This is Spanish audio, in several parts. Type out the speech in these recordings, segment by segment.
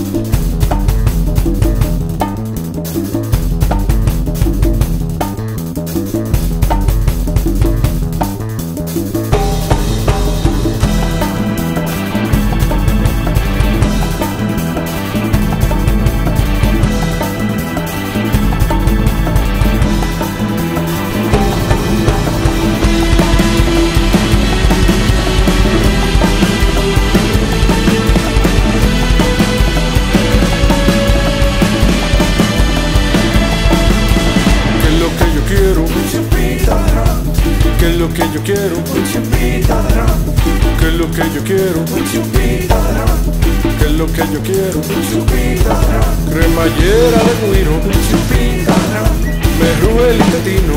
¿Qué es lo que yo quiero? ¿Qué es lo que yo quiero? ¿Qué es lo que yo quiero? Cremallera de cuiro, me ruge el intestino,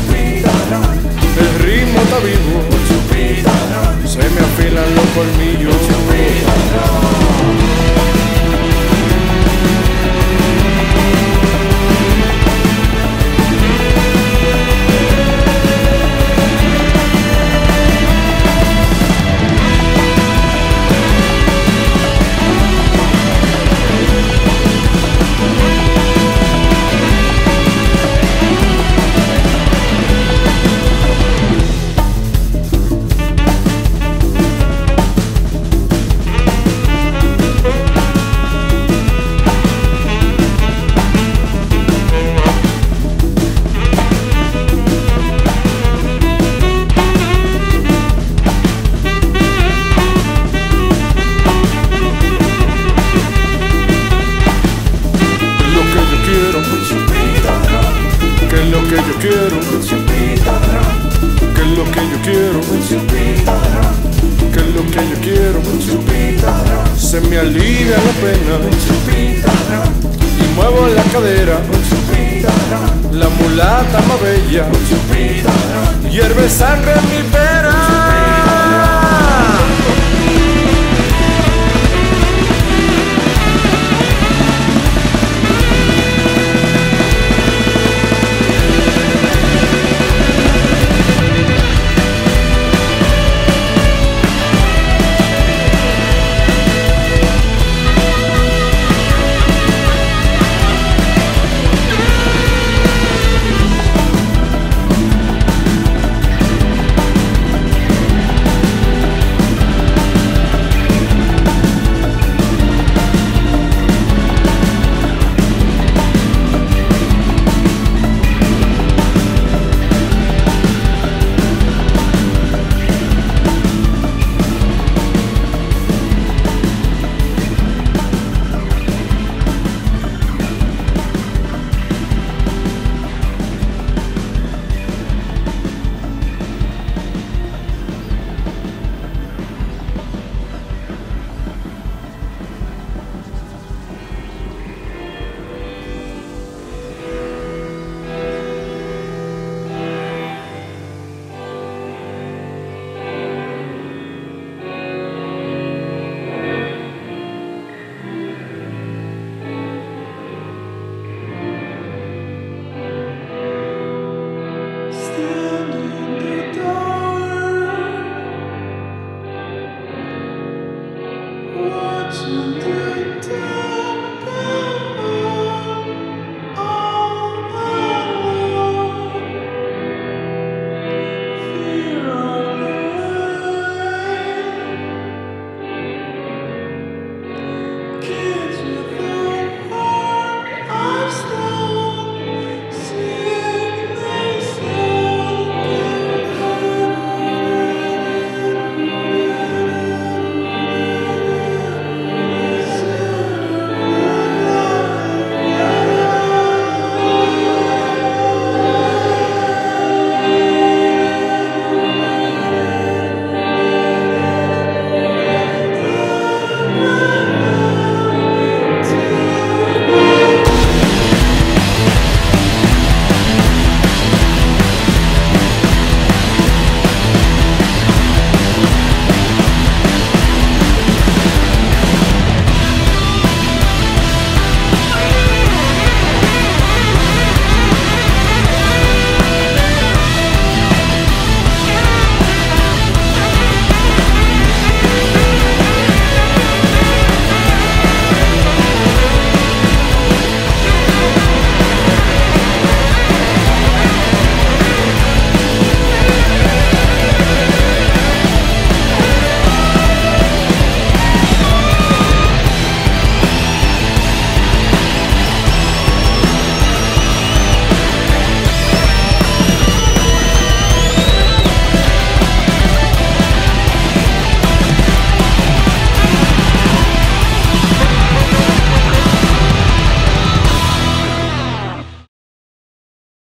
el ritmo está vivo, se me afilan los colmillos. ¿Qué es lo que yo quiero? ¿Qué es lo que yo quiero? ¿Qué es lo que yo quiero? Se me alivia la pena y muevo la cadera, la mulata más bella, hierve sangre en mi pera. Watching